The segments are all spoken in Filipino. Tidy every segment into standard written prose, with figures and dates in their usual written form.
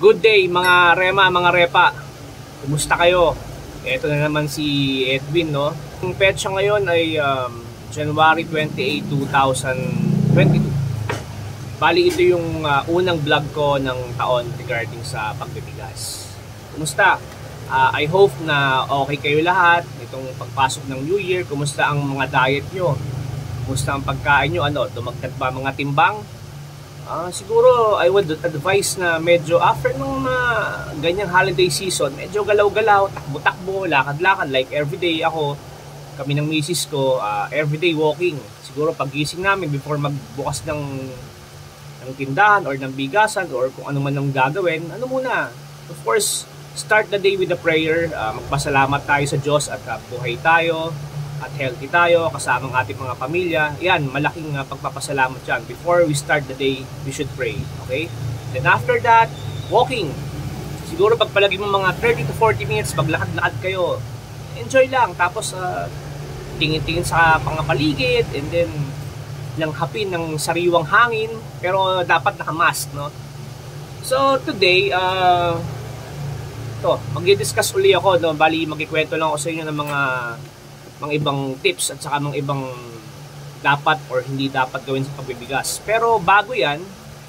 Good day mga Rema, mga Repa. Kumusta kayo? Ito na naman si Edwin, no? Ang petsa ngayon ay January 28, 2022. Bali ito yung unang vlog ko ng taon regarding sa pagbibigas. Kumusta? I hope na okay kayo lahat itong pagpasok ng New Year. Kumusta ang mga diet nyo? Kumusta ang pagkain nyo? Dumagdag ba mga timbang? Siguro I would advise na medyo after ng ganyang holiday season, medyo galaw-galaw, takbo-takbo, lakad-lakad, like everyday kami ng misis ko, everyday walking. Siguro pagising namin before magbukas ng tindahan or ng bigasan or kung ano man ang gagawin, muna. Of course, start the day with a prayer. Magpasalamat tayo sa Diyos at buhay tayo at healthy tayo kasama ang ating mga pamilya. Yan, malaking pagpapasalamat yan. Before we start the day, we should pray. Okay? Then after that, walking. Siguro pagpalagi mo mga 30 to 40 minutes, paglakad-lakad kayo, enjoy lang. Tapos tingin-tingin sa paligid and then langhapin ng sariwang hangin, pero dapat naka-mask, no? So today, magdi-discuss uli ako, no? Bali magkikwento lang ako sa inyo ng mga ibang tips at saka mga ibang dapat or hindi dapat gawin sa pagbibigas. Pero bago yan,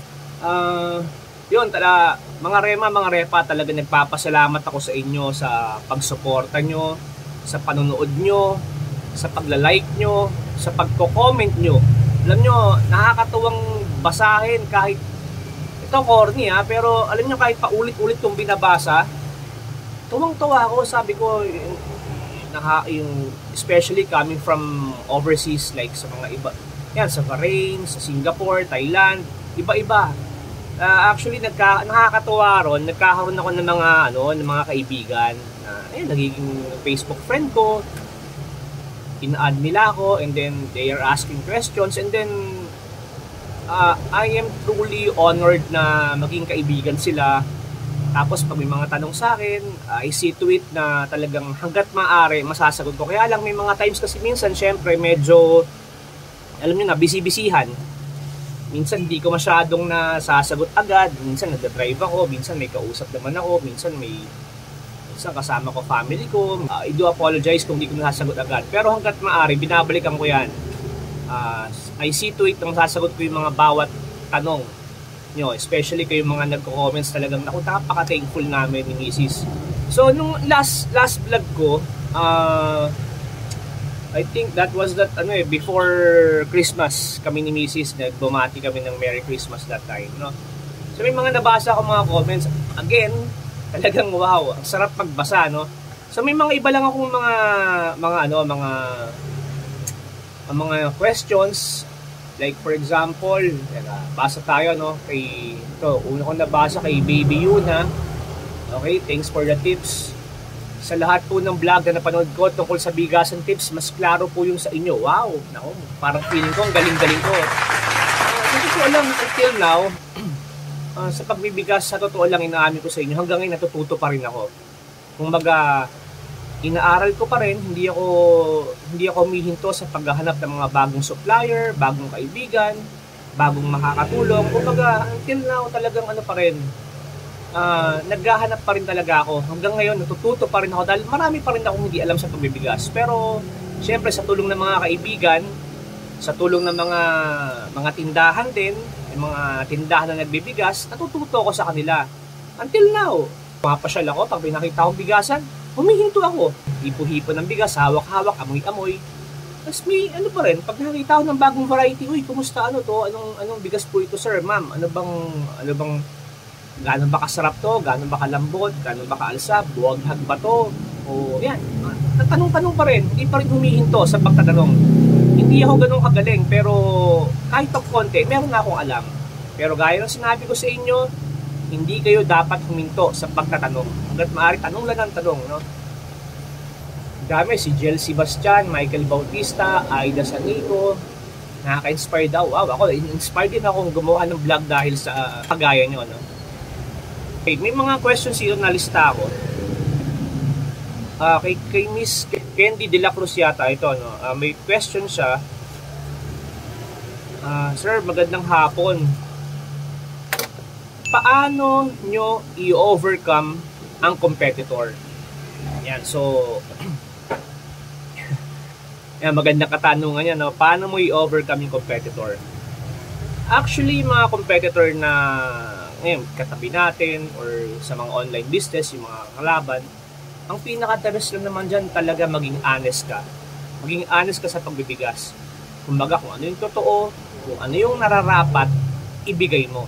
yun, mga Rema, mga Repa, talaga nagpapasalamat ako sa inyo sa pagsuporta nyo, sa panonood nyo, sa pagla-like nyo, sa pagko-comment nyo. Alam nyo, nakakatuwang basahin kahit ito corny pero alam nyo, kahit paulit-ulit kong binabasa, tuwang-tuwa ako. Sabi ko, yung especially coming from overseas, like sa mga iba, yan, sa Bahrain, sa Singapore, Thailand, iba-iba. Actually nakakatuwa ron, nagkakaroon ako ng mga kaibigan na nagiging Facebook friend ko, in-add nila ako, and then they are asking questions, and then I am truly honored na maging kaibigan sila. Tapos pag may mga tanong sa akin, I see to it na talagang hanggat maaari masasagot ko. Kaya lang may mga times kasi minsan syempre medyo, alam niyo na, busy-busyhan. Minsan hindi ko masyadong nasasagot agad. Minsan nagda-drive ako, minsan may kausap naman ako, minsan kasama ko family ko. I do apologize kung hindi ko nasasagot agad. Pero hanggat maaari, binabalikan ko yan. I see to it na masasagot ko yung mga bawat tanong nyo, especially kayo mga nagko-comments, talagang napaka-thankful namin ni Mrs. So nung last vlog ko, I think that was before Christmas, kami ni Mrs. nagbumati kami ng Merry Christmas that time, no? So may mga nabasa ako mga comments, again, talagang wow, ang sarap magbasa, no? So may mga iba lang akong mga questions. Like for example, basa tayo, no? Una ko nabasa kay Baby Yuna. Okay, thanks for the tips. Sa lahat po ng vlog na napanood ko tungkol sa bigasan tips, mas klaro po yung sa inyo. Wow, nako, parang feeling ko ang galing-galing ko. Sa totoo lang, until now, sa pagbibigas, sa totoo lang inaamin ko sa inyo, hanggang ngayon natututo pa rin ako. Kumbaga, inaaral ko pa rin, hindi ako humihinto sa paghahanap ng mga bagong supplier, bagong kaibigan, bagong makakatulong. Kumbaga, until now talagang pa rin, naghahanap pa rin talaga ako. Hanggang ngayon, natututo pa rin ako dahil marami pa rin akong hindi alam sa pagbibigas. Pero, syempre, sa tulong ng mga kaibigan, sa tulong ng mga tindahan din, yung mga tindahan na nagbibigas, natututo ako sa kanila. Until now, mapasyal ako pag may nakita akong bigasan, humihinto ako. Hipo-hipo ng bigas, hawak-hawak, amoy-amoy. Tapos may pa rin, pag nakita ako ng bagong variety, uy, kumusta to? Anong bigas po ito, sir, ma'am? Ano bang, gaano ba kasarap to? Gaano ba kalambot? Gaano ba kaalsap? Buwaghag ba to? O yan, tanong-tanong pa rin. Hindi pa rin humihinto sa pagtatanong. Hindi ako ganun kagaling, pero kahit konti, meron na akong alam. Pero gaya ng sinabi ko sa inyo, hindi kayo dapat huminto sa pagtatanong. Hanggat maaari, tanong lang ang tanong, no? Dami, si Jel Sebastian, Michael Bautista, Aida Sanico, nakaka-inspire daw. Wow, ako, inspired din akong gumawa ng vlog dahil sa kagaya nyo, no? Okay, may mga questions dito na lista ako. Kay Miss Candy De La Cruz yata ito, no? May question siya. Sir, magandang hapon. paano nyo i-overcome ang competitor? Yan, so yan, magandang katanungan yan, no? Paano mo i-overcome yung competitor? Actually, mga competitor na ngayon, katabi natin or sa mga online business, yung mga kalaban, ang pinaka-best lang naman dyan talaga maging honest ka. Maging honest ka sa pagbibigas. Kumbaga, kung ano yung totoo, kung ano yung nararapat, ibigay mo.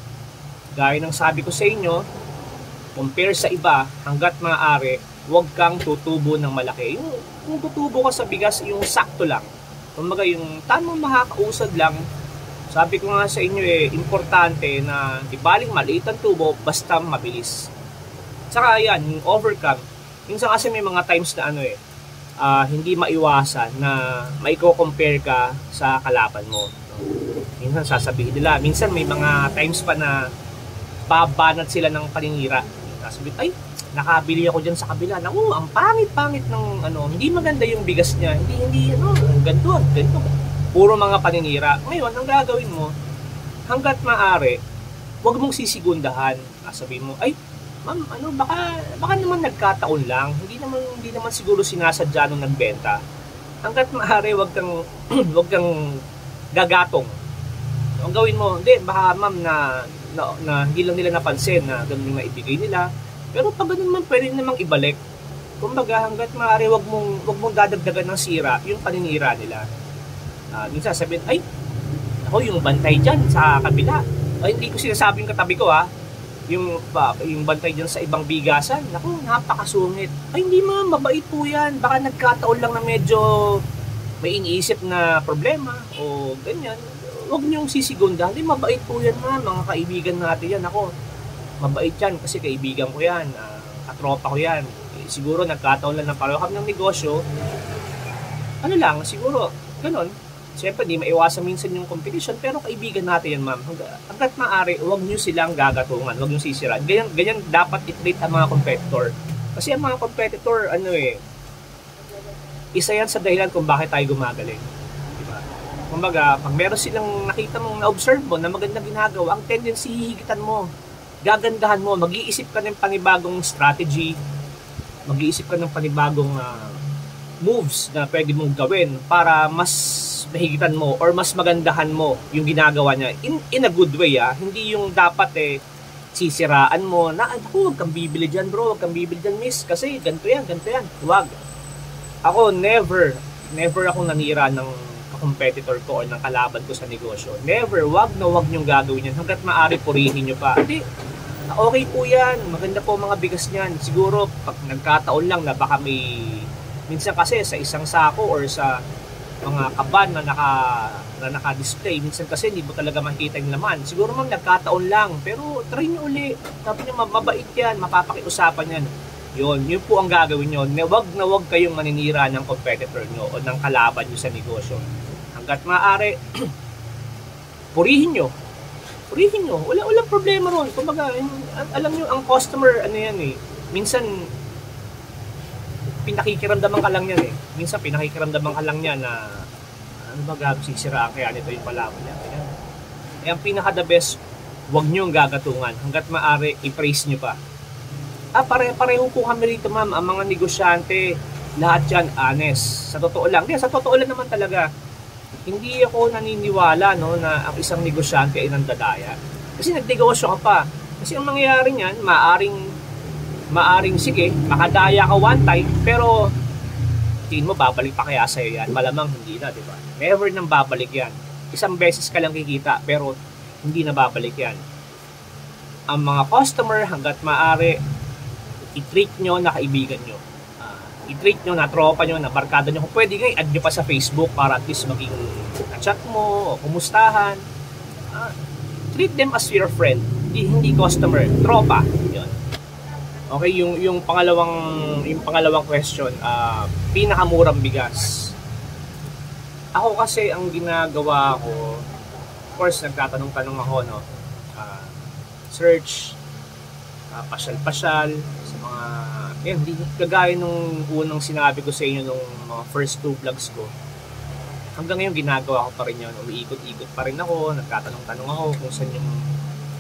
Gaya ng sabi ko sa inyo, compare sa iba, hanggat maaari, huwag kang tutubo ng malaki. Yung tutubo ka sa bigas, yung sakto lang. Kumbaga, yung tamang makakausad lang. Sabi ko nga sa inyo importante na di baling maliit ang tubo, basta mabilis. Saka yan, yung overcome. Minsan kasi may mga times na hindi maiwasan na maiko-compare ka sa kalaban mo. Minsan sasabihin nila, minsan may mga times pa na babanat sila ng paninira. Sasabihin, ay, nakabili ako dyan sa kabila. Naku, ang pangit-pangit ng hindi maganda yung bigas niya. Hindi ganito. Puro mga paninira. Ngayon, ang gagawin mo, hanggat maaari, huwag mong sisigundahan. Sabihin mo, ay, ma'am, baka naman nagkataon lang. Hindi naman siguro sinasadya nung nagbenta. Hanggat maaari, huwag kang gagatong. Ang gawin mo, hindi, baka ma'am na hindi lang nila napansin na ganun yung maibigay nila. Pero pag ganun man, pwede namang ibalik. Kumbaga, hanggat maaari, huwag mong dadagdagan ng sira yung paninira nila. Minsan sabihin, ay, ako yung bantay dyan sa kabila. Ay, hindi ko sinasabing katabi ko yung bantay dyan sa ibang bigasan. Naku, napakasungit. Ay, hindi mabait po yan. Baka nagkataon lang na medyo may iniisip na problema o ganyan. Huwag niyong sisigundahan. Hindi, mabait po yan mga kaibigan natin yan. Ako, mabait yan kasi kaibigan ko yan. Katropa ko yan. Siguro nagkataon lang na pareho kami ng negosyo. Siguro, ganun. Siyempre, di maiwasan minsan yung competition, pero kaibigan natin yan, ma'am. Hanggat maaari, huwag nyo silang gagatungan, huwag nyo sisiraan. Ganyan dapat i-treat ang mga competitor. Kasi ang mga competitor, isa yan sa dahilan kung bakit tayo gumagaling. Diba? Kumbaga, pag meron silang nakita mong na-observe mo na magandang ginagawa, ang tendency, hihigitan mo, gagandahan mo, mag-iisip ka ng panibagong strategy, mag-iisip ka ng panibagong moves na pwede mong gawin para mas mahigitan mo or mas magandahan mo yung ginagawa niya in a good way. Hindi yung dapat sisiraan mo na huwag kang bibili dyan bro, huwag kang bibili dyan miss kasi ganito yan. Huwag. Ako never akong nanira ng competitor ko o ng kalaban ko sa negosyo. Never. Huwag niyong gagawin yan hanggat maaari purihin nyo pa. Hindi, okay po yan, maganda po mga bigas niyan. Siguro pag nagkataon lang na baka minsan kasi sa isang sako or sa mga kaban na naka-display, minsan kasi hindi mo talaga makikita yung laman. Siguro ma'am nagkataon lang, pero try nyo uli. Sabi nyo, mabait yan, mapapakiusapan yan. Yun po ang gagawin nyo. Huwag kayong maninira ng competitor nyo o ng kalaban nyo sa negosyo. Hanggat maaari, purihin nyo. Walang problema ron. Kumbaga, alam nyo, ang customer, minsan, pinakikiramdaman ka lang yan Minsan pinakikiramdaman ka lang yan na sisiraan kaya nito yung palaban niya. Ang pinaka-the best, huwag nyo gagatungan. Hanggat maaari, i-praise nyo pa. Pareho po kami rito ma'am. Ang mga negosyante, lahat yan honest. Sa totoo lang. Sa totoo lang naman talaga. Hindi ako naniniwala na ang isang negosyante ay nandadaya. Kasi nagnegosyo ka pa. Kasi ang mangyayari niyan, maaring sige, makadaya ka one time, pero tingin mo babalik pa kaya sa'yo yan? Malamang hindi na, di ba? Never nang babalik yan. Isang beses ka lang kikita, pero hindi na babalik yan. Ang mga customer, hanggat maaari, i-treat nyo na kaibigan nyo. I-treat nyo na tropa nyo, na barkada nyo. Kung pwede nga, i-add nyo pa sa Facebook para at least maging chat mo, o kumustahan. Treat them as your friend, hindi customer, tropa. Yun. Okay, yung pangalawang question, pinakamurang bigas. Ako kasi ang ginagawa ko, of course nagtatanong-tanong ako search, pasyal-pasyal sa mga hindi kagaya nung unang sinabi ko sa inyo nung mga first 2 vlogs ko. Hanggang ngayon ginagawa ko pa rin yun, umiikot-ikot pa rin ako, nagtatanong-tanong ako kung saan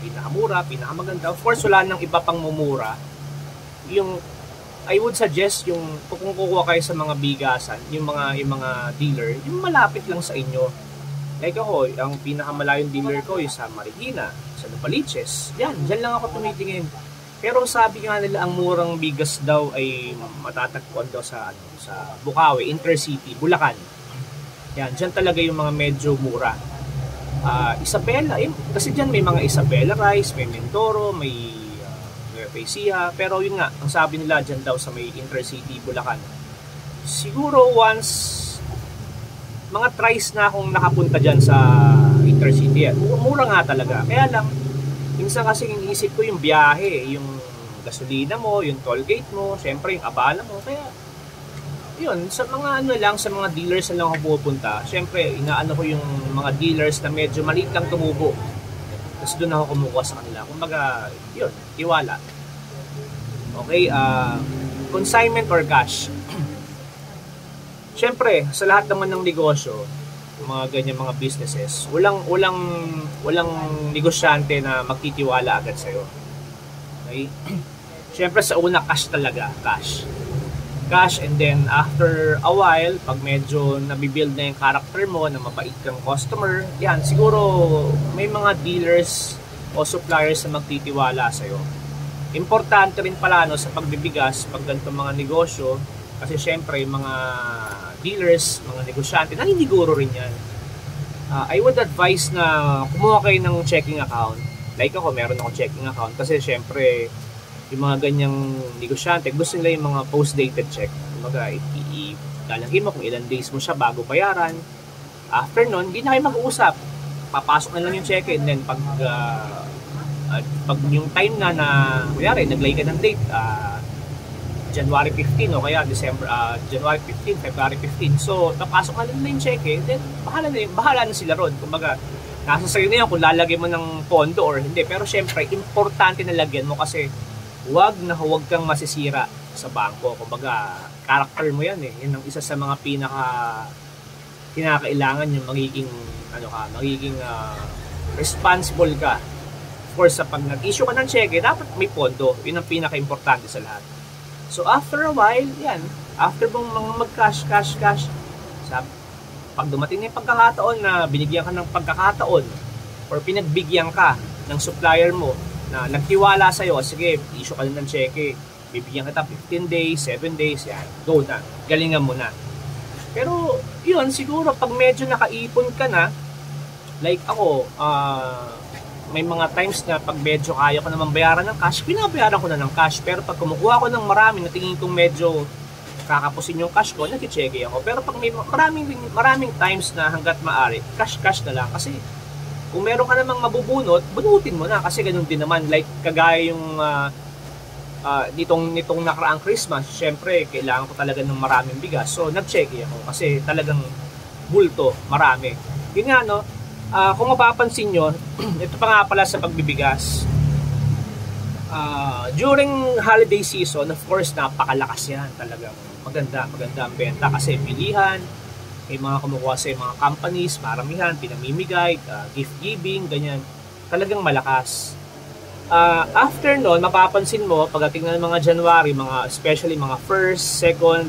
pinakamura, pinakamaganda. Of course, wala nang iba pang mumura. Yung I would suggest yung kung kukuha kayo sa mga bigasan, yung mga dealer, yung malapit lang sa inyo. Like ako, ang pinakamalayong dealer ko is sa Marikina, sa Novaliches. Diyan lang ako tumitingin. Pero sabi nga nila ang murang bigas daw ay matatagpuan daw sa Bukawi, Intercity, Bulacan. Diyan talaga yung mga medyo mura. Isabela, kasi diyan may mga Isabela Rice, may Mindoro, may Ecija, pero yun nga, ang sabi nila dyan daw sa may Intercity, Bulacan. Siguro once, mga tries na akong nakapunta dyan sa Intercity. Mura nga talaga. Kaya lang, minsan kasi iniisip ko yung biyahe, yung gasolina mo, yung toll gate mo, syempre yung abala mo. Kaya, yun, sa mga sa mga dealers na lang ako pupunta, syempre, inaano ko yung mga dealers na medyo maliit lang tumubo. Tapos doon ako kumukuha sa kanila. Kumbaga, yun, tiwala. Okay, consignment or cash. Siyempre, sa lahat naman ng negosyo, mga ganyan mga businesses, walang negosyante na magtitiwala agad sa'yo. Okay? Siyempre, sa una, cash talaga. Cash, and then after a while, pag medyo nabibuild na yung character mo, na mabait kang customer, yan, siguro may mga dealers o suppliers na magtitiwala sa'yo. Importante rin pala sa pagbibigas, pag ganito mga negosyo, kasi syempre yung mga dealers, mga negosyante, naniniguro rin yan. I would advise na kumuha kayo ng checking account. Like ako, meron akong checking account kasi syempre yung mga ganyang negosyante, gusto nila yung mga post-dated check. Kumbaga, lalagyan mo kung ilan days mo siya bago bayaran. After nun, hindi na kayo mag-uusap. Papasok na lang yung check, and then pag yung time na kunyari, naglay ka ng date, January 15 o kaya January 15, February 15. So, napasok na lang yung check, then bahala na sila ron. Kumbaga, nasa sa'yo na yan kung lalagyan mo ng pondo or hindi. Pero syempre, importante na lagyan mo kasi huwag kang masisira sa bangko. Kumbaga, character mo yan eh. Yan ang isa sa mga kinakailangan yung magiging responsible ka. Of course, sa pag nag-issue ka ng cheque, dapat may pondo. Yun ang pinaka-importante sa lahat. So, after a while, yan. After mong mga mag-cash, pag dumating na yung pagkakataon na binigyan ka ng pagkakataon or pinagbigyan ka ng supplier mo na nagtiwala sa'yo, sige, issue ka na ng cheque, bibigyan kita 15 days, 7 days, yan, go na, galingan mo na. Pero, yun, siguro, pag medyo nakaipon ka na, like ako, may mga times na pag medyo kaya ko naman bayaran ng cash, binabayaran ko na ng cash. Pero pag kumukuha ko ng marami na tingin kong medyo kakapusin yung cash ko, nag-cheque ako. Pero pag may maraming times na hanggat maaari, cash na lang. Kasi kung meron ka namang mabubunot, bunutin mo na. Kasi ganun din naman, like kagaya yung nitong nakaraang Christmas, syempre kailangan ko talaga ng maraming bigas. So nag-cheque ako kasi talagang bulto, marami. Yun nga, no? Kung mapapansin nyo, ito pa nga pala sa pagbibigas. During holiday season, of course, napakalakas yan. Talagang maganda ang benta kasi pilihan, may mga kumukuha sa mga companies, maramihan, pinamimigay, gift giving, ganyan. Talagang malakas. After nun, mapapansin mo, pagdating ng mga January, especially mga first, second,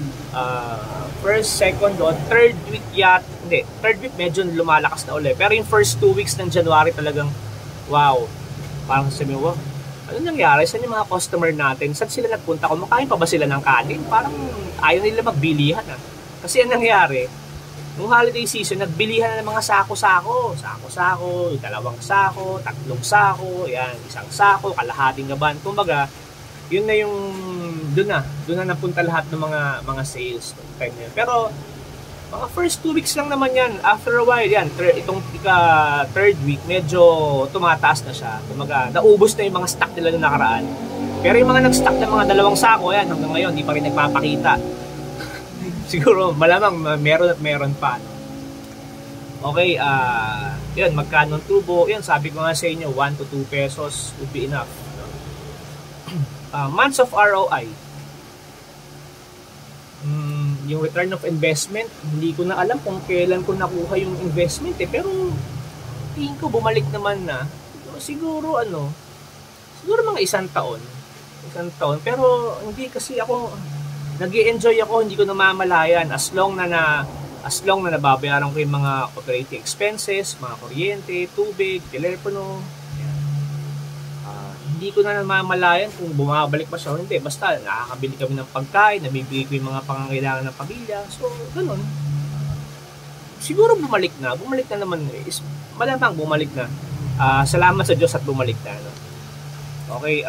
o third week third week medyo lumalakas na ulit. Pero yung first 2 weeks ng January talagang, wow, parang sabi mo, ano nangyari? Saan yung mga customer natin? Saan sila nagpunta? Kumakain pa ba sila ng kanin? Parang ayaw nila magbilihan. Kasi ang nangyari, nung holiday season, nagbilihan na ng mga sako-sako, 2 sako, 3 sako, yan, 1 sako, kalahating gaban. Kumbaga, yun na yung, doon na napunta lahat ng mga sales. Time na yun. Pero, mga first 2 weeks lang naman yan. After a while, yan, itong third week, medyo tumataas na siya. Kumbaga, naubos na yung mga stock nila noong nakaraan. Pero yung mga nag-stock ng mga 2 sako, yan, hanggang ngayon, di pa rin nagpapakita. Siguro, malamang meron pa. Okay, yun, magkano ang tubo? Yun, sabi ko nga sa inyo, 1 to 2 pesos would be enough. Months of ROI. Yung return of investment, hindi ko na alam kung kailan ko nakuha yung investment pero tingin ko bumalik naman na. siguro siguro mga isang taon. Isang taon. Pero hindi kasi ako, nag-i-enjoy ako, hindi ko namamalayan as long na nababayaran ko yung mga operating expenses, mga kuryente, tubig, telepono. Hindi ko na namamalayan kung bumabalik pa siya o hindi. Basta nakakabili kami ng pagkain, nabibigay ko yung mga pangangailangan ng pamilya. So, ganun. Siguro bumalik na naman. Malamang bumalik na. Salamat sa Diyos at bumalik na. No? Okay,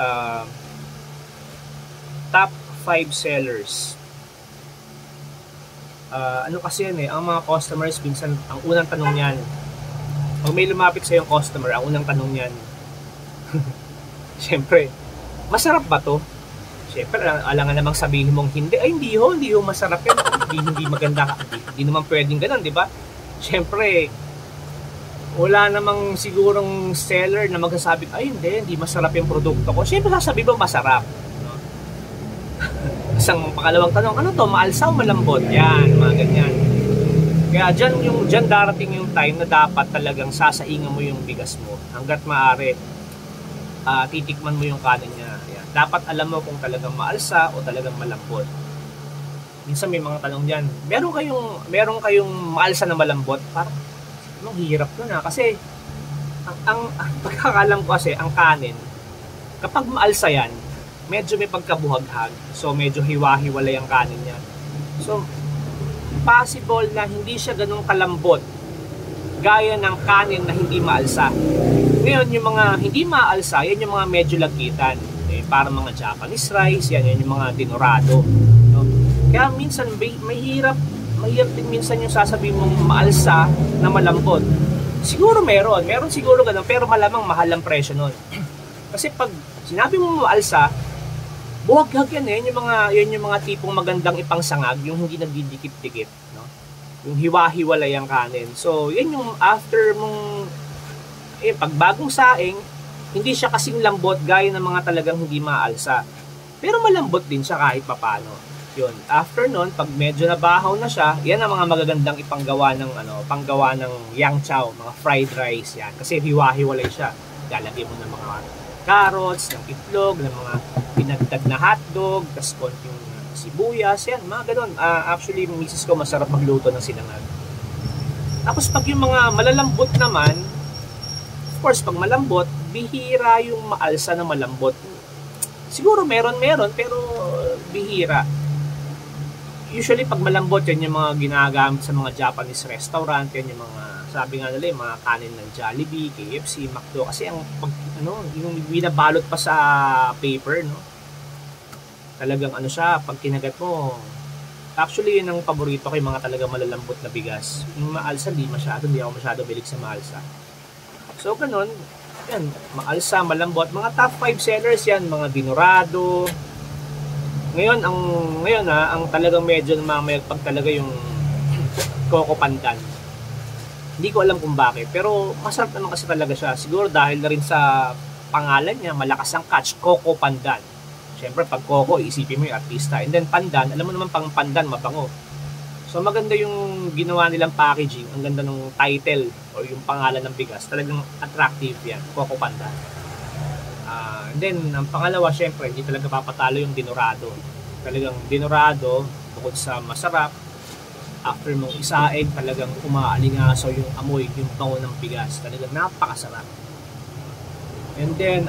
top 5 sellers. Ano kasi yan ang mga customers, minsan, ang unang tanong niyan, pag may lumapit sa yung customer, ang unang tanong niyan, siyempre, masarap ba to? Siyempre, alangan namang sabihin mong hindi. Ay, hindi ho masarap yan. Hindi maganda ka. Hindi naman pwedeng ganun, di ba? Siyempre, wala namang sigurong seller na magsasabi, ay, hindi masarap yung produkto ko. Siyempre, sasabihin mo masarap. No? Isang pakalawang tanong, ano to? Maalsa o malambot? Yan, mga ganyan. Kaya dyan darating yung time na dapat talagang sasaingan mo yung bigas mo hanggat maaari. Titikman mo yung kanin niya. Ayan. Dapat alam mo kung talagang maalsa o talagang malambot. Minsan may mga tanong diyan. Meron kayong maalsa na malambot? Parang hirap nun kasi ang pagkakalam ko kasi ang kanin kapag maalsa yan, medyo may pagkabuhaghag. So medyo hiwa-hiwalay ang kanin niya. So possible na hindi siya ganun kalambot gaya ng kanin na hindi maalsa. Ngayon, yung mga hindi maalsa, yan yung mga medyo lagitan. Para mga Japanese rice, yan yung mga dinorado. No? Kaya minsan, mahirap din minsan yung sasabihin mong maalsa na malambot. Siguro meron siguro ganun, pero malamang mahal ang presyo nun. Kasi pag sinabi mo maalsa, buhaghag yan yung mga tipong magandang ipangsangag, yung hindi nagdidikit-dikit. No? Yung hiwa-hiwalay ang kanin. So, yan yung after mong pag bagong saing, hindi siya kasing lambot gaya ng mga talagang hindi maalsa. Pero malambot din siya kahit papano. Yun. After nun, pag medyo nabahaw na siya, yan ang mga magagandang panggawa ng yang chow, mga fried rice yan. Kasi hiwa-hiwalay siya. Lalagyan mo ng mga carrots, ng itlog, ng mga pinagdag na hotdog, tas konting sibuyas, yan, mga ganun. Actually, misis ko masarap magluto ng sinangag. Tapos pag yung mga malalambot naman, of course, pag malambot, bihira yung maalsa na malambot. Siguro meron, pero bihira. Usually, pag malambot, yan yung mga ginagamit sa mga Japanese restaurant, yan yung mga, sabi nga nila, yung mga kanin ng Jollibee, KFC, McDo, kasi yung binabalot pa sa paper, no? Talagang siya, pag kinagat mo, actually, yun ang paborito ko, yung mga talagang malalambot na bigas. Yung maalsa, hindi ako masyado bilig sa maalsa. So, ganun, yan, maalsa, malambot, mga top 5 sellers yan, mga dinorado. Ngayon, ang talagang medyo namamayagpag talaga yung Coco Pandan. Hindi ko alam kung bakit, pero masarap naman kasi talaga siya. Siguro dahil na rin sa pangalan niya, malakas ang catch, Coco Pandan. Siyempre, pag Coco, isipin mo yung artista. And then Pandan, alam mo naman pang Pandan, mabango. So maganda yung ginawa nilang packaging, ang ganda ng title o yung pangalan ng bigas, talagang attractive yan, Coco Pandan. And then ang pangalawa, syempre, hindi talaga papatalo yung dinorado. Talagang dinorado, bukod sa masarap, after mong isain, talagang umaalingasaw yung amoy, yung bango ng bigas, talagang napakasarap. And then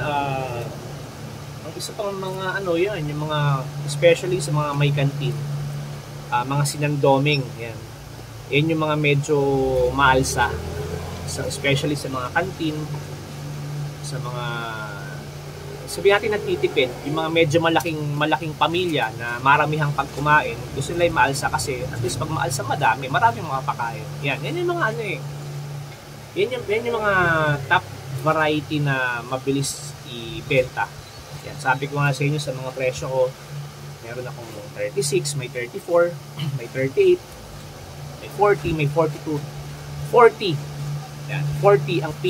ang isa pang mga yan, yung mga, especially sa mga may kantin, mga sinandoming, yan yung mga medyo maalsa, especially sa mga kantin, sa mga, sabihin natin nagtitipid, yung mga medyo malaking pamilya na maramihang pagkumain, gusto nila yung maalsa kasi at least pag maalsa maraming mga pakain. Yan yung mga yan yung mga top variety na mabilis ibenta. Yan, sabi ko nga sa inyo sa mga presyo ko, meron akong 36, may 34, may 38, may 40, may 42, 40. Yan, 40 ang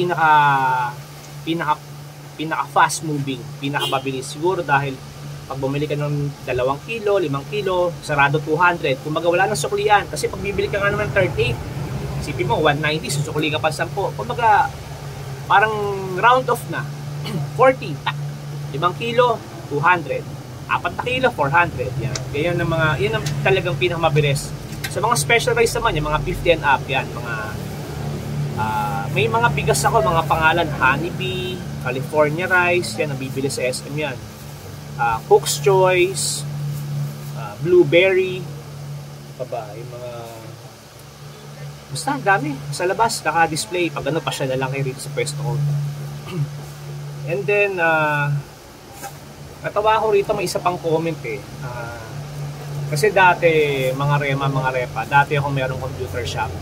pinaka fast moving, pinaka mabilis. Siguro dahil pag bumili ka ng 2 kilo, 5 kilo, sarado 200. Kung wala ng suklian, kasi pag bibili ka nga naman 38, isipin mo 190, susukli ka pa 10. Kumbaga parang round off na. 40, tak. 5 kilo, 200. 4 na kilo, 400. Yan. Yan ang mga, yan ang talagang pinakamabilis. Sa mga special rice naman, yung mga 50 and up, yan. Mga, may mga bigas ako, mga pangalan, Honeybee, California Rice, yan, nabibili sa SM yan. Cook's Choice, Blueberry, pa ba, yung mga, basta ang dami. Sa labas, naka-display. Pag ano, pa siya na lang kayo rito sa pwesto ko. And then, natawa ko rito, may isa pang comment eh. Kasi dati, mga repa, dati ako merong computer shop.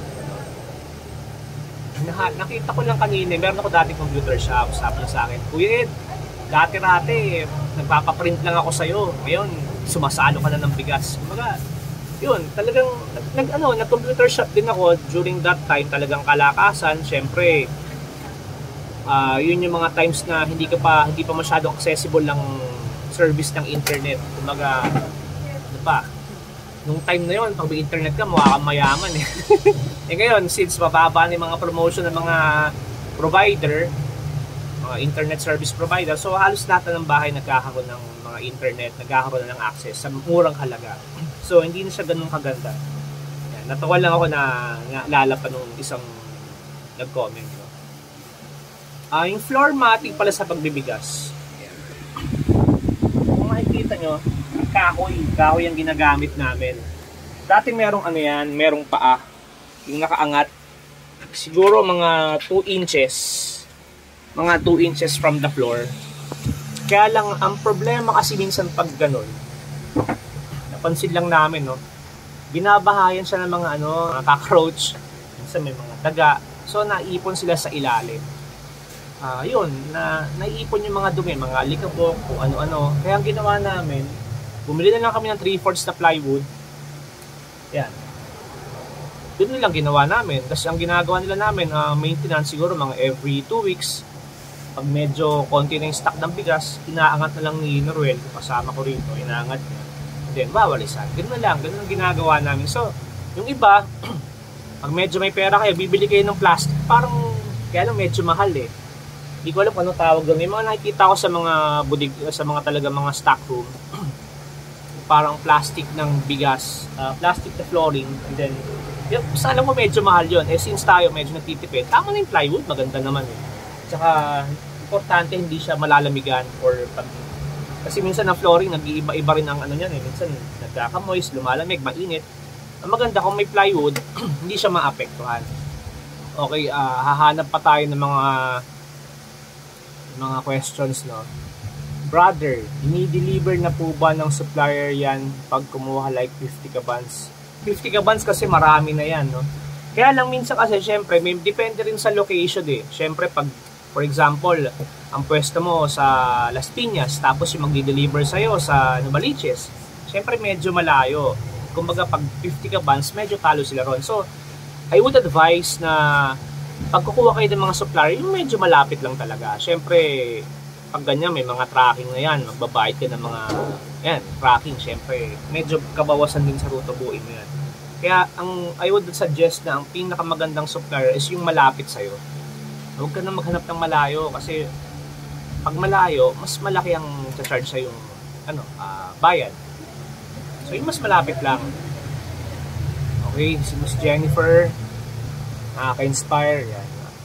Nakita ko lang kanina, meron ako dati computer shop, sabi niya sa akin, Kuya Ed, dati-rati, nagpapaprint lang ako sa'yo. Ngayon, sumasalo ka na ng bigas. Kumbaga, yun, talagang, nag-computer shop din ako during that time, talagang kalakasan. Siyempre, yun yung mga times na hindi pa masyadong accessible ng service ng internet. Kumbaga, ano pa, nung time na yun, pag may internet ka, mukha kang mayaman eh. Eh ngayon, since mababa na yung mga promotion ng mga provider, mga internet service provider, so halos lahat ng bahay nagkakaroon ng mga internet, nagkakaroon ng access sa murang halaga. So, hindi na siya ganun kaganda. Yan, natawa lang ako na naalala pa nung isang nag-comment. Yung floor matting pala sa pagbibigas. Kung makikita nyo, kahoy ang ginagamit namin. Dati merong merong paa, yung nakaangat, siguro mga 2 inches, mga 2 inches from the floor. Kaya lang, ang problema kasi minsan pag ganun, napansin lang namin, no, binabahayan siya ng mga cockroach, minsan may mga daga, so naipon sila sa ilalim. Yun, naiipon yung mga dumi, mga alikabok, kung ano-ano. Kaya ang ginawa namin, bumili na lang kami ng 3/4 na plywood. Yan. Yun lang ginawa namin. Tapos ang ginagawa nila namin, maintenance siguro mga every 2 weeks. Pag medyo konti na yung stock ng bigas, inaangat na lang ni Noruel, kasama ko rito, inaangat niya. And then, wawalisan. Ganun na lang, ganun ang ginagawa namin. So, yung iba, pag medyo may pera kayo, bibili kayo ng plastic. Parang, kaya lang medyo mahal eh. Hindi ko alam kung anong tawag doon. May mga nakikita ko sa mga budig, sa mga talaga mga stock room. Parang plastic ng bigas, plastic na flooring, and then, yun, alam mo medyo mahal yun. Eh, since tayo medyo nagtitipid, tama na yung plywood, maganda naman eh. Tsaka, importante hindi siya malalamigan or kasi minsan ang flooring, nag-iiba-iba rin ang niyan eh. Minsan, nagkakamoist, lumalamig, mainit. Ang maganda kung may plywood, hindi siya maapektuhan. Okay, hahanap pa tayo ng mga questions, no? Brother, ini-deliver na po ba ng supplier yan pag kumuha like 50 kabans? 50 kabans kasi marami na yan, no? Kaya lang minsan kasi, syempre, may depende rin sa location eh. Syempre, pag, for example, ang pwesto mo sa Las Piñas, tapos yung magdi-deliver sa'yo sa Novaliches, syempre medyo malayo. Kumbaga, pag 50 kabans, medyo talo sila ron. So, I would advise na pag kukuha kayo ng mga supplier, yung medyo malapit lang talaga. Syempre, pag ganyan, may mga tracking na yan, magbabayad ka ng mga, tracking, syempre, medyo kabawasan din sa ruta buuin mo yan. Kaya, I would suggest na ang pinakamagandang supplier is yung malapit sa'yo. Huwag ka na maghanap ng malayo, kasi pag malayo, mas malaki ang charge sa'yo, bayad. So, yung mas malapit lang. Okay, si Miss Jennifer, nakaka-inspire, yan.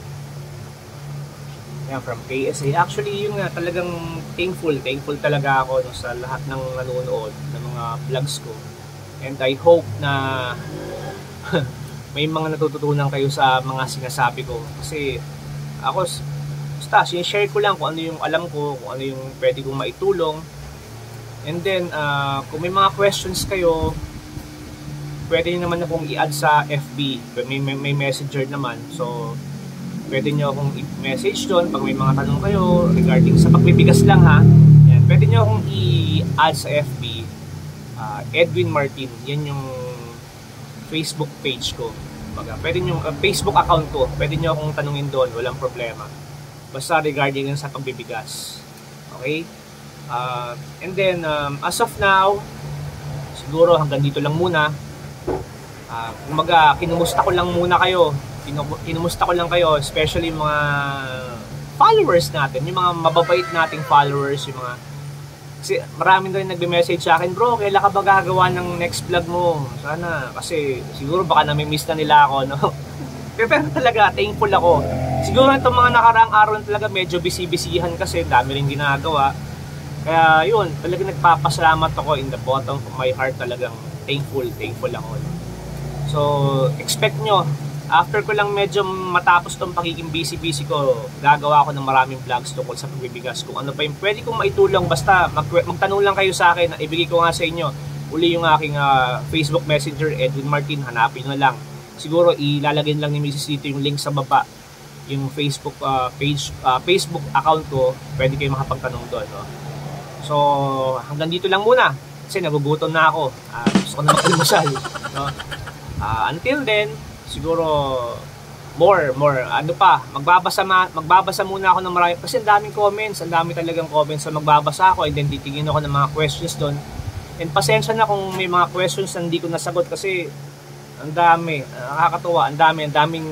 Yan, from KSA. Actually, yun nga, talagang thankful talaga ako sa lahat ng nanonood ng mga vlogs ko. And I hope na may mga natututunan kayo sa mga sinasabi ko. Kasi ako, basta, share ko lang kung ano yung alam ko, kung ano yung pwede kong maitulong. And then, kung may mga questions kayo, pwede nyo naman akong i-add sa FB. May messenger naman. So, pwede nyo akong i-message doon pag may mga tanong kayo regarding sa pagbibigas lang ha. Yan. Pwede nyo akong i-add sa FB. Edwin Martin. Yan yung Facebook page ko. Pwede nyo, Facebook account ko. Pwede nyo akong tanungin doon. Walang problema. Basta regarding sa pagbibigas. Okay? And then, as of now, siguro hanggang dito lang muna. Kinumusta ko lang muna kayo. Kinumusta ko lang kayo, especially mga followers natin, yung mga mababait nating followers, yung mga, kasi maraming rin nagbe-message sa akin, bro, kailan ka ba gagawa ng next vlog mo? Sana, kasi siguro baka nami-miss na nila ako, no? Pero talaga, thankful ako. Siguro itong mga nakaraang araw talaga medyo busy-busyhan kasi dami rin ginagawa. Kaya yun, talaga nagpapasalamat ako in the bottom of my heart, talagang thankful ako. So, expect nyo, after ko lang medyo matapos tong pagiging busy ko, gagawa ako ng maraming vlogs tungkol sa pagbibigas. Kung ano pa yung pwede kong maitulong, basta magtanong lang kayo sa akin, ibigay ko nga sa inyo uli yung aking Facebook Messenger, Edwin Martin, hanapin nyo lang. Siguro ilalagay lang ni Mrs. dito yung link sa baba, yung Facebook page, Facebook account ko, pwede kayo makapagtanong doon, no? So, hanggang dito lang muna kasi nagugutom na ako. Gusto ko na mag-almusal, no? Until then, siguro more ano pa, magbabasa muna ako ng marami kasi ang daming comments, ang dami talagang comments, so magbabasa ako and then titingin ako ng mga questions doon. And pasensya na kung may mga questions na hindi ko nasagot kasi ang dami, nakakatuwa, ang daming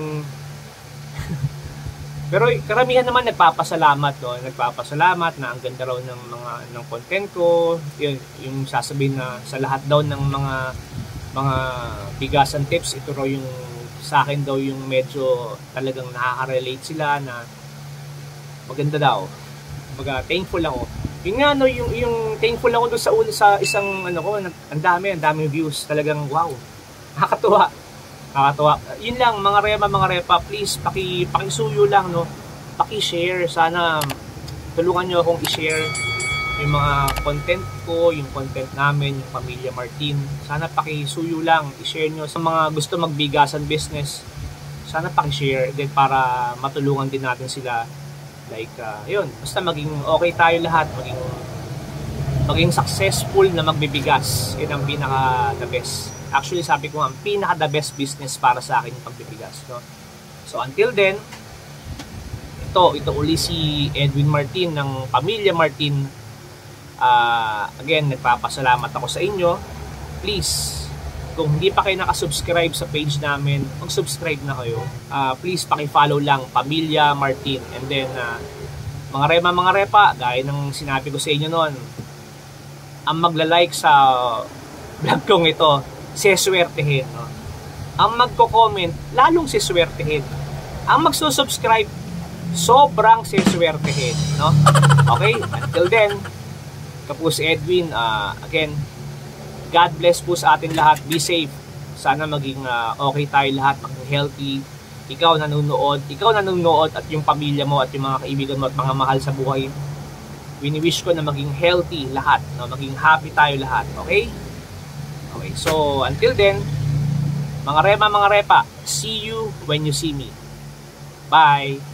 pero karamihan naman nagpapasalamat, no? Nagpapasalamat na ang ganda raw ng content ko, yung sasabihin na sa lahat daw ng mga bigasan tips, ito raw yung sa akin daw yung medyo talagang nakaka-relate sila na maganda daw. Kumbaga, thankful ako. Yun nga, no, yung thankful ako doon sa isang ano ko, ang daming views, talagang wow. Nakakatuwa. Yun lang, mga repa, please pakisuyo lang, no. Paki-share, sana tulungan niyo akong i-share yung mga content ko, yung content namin, yung Pamilya Martin. Sana pakisuyo lang, i-share nyo sa mga gusto magbigasan business. Sana paki-share din para matulungan din natin sila. Like, yun, basta maging okay tayo lahat, maging successful na magbibigas. Yun ang pinaka the best. Actually, sabi ko ang pinaka the best business para sa akin yung pagbibigas, no? So, until then, ito uli si Edwin Martin ng Pamilya Martin. Again, nagpapasalamat ako sa inyo. Please, kung hindi pa kayo nakasubscribe sa page namin, mag-subscribe na kayo. Please, paki-follow lang Pamilya Martin. And then, mga repa, gaya ng sinabi ko sa inyo noon, ang magla-like sa vlog kong ito, seswertehin, no? Ang magko-comment, lalong seswertehin. Ang magsusubscribe, sobrang seswertehin, no? Okay, until then, kapos si Edwin, again, God bless po sa atin lahat. Be safe. Sana maging okay tayo lahat, maging healthy. Ikaw nanonood at yung pamilya mo at yung mga kaibigan mo at mga mahal sa buhay. Wini-wish ko na maging healthy lahat, no? Maging happy tayo lahat. Okay? Okay, so until then, mga repa, see you when you see me. Bye!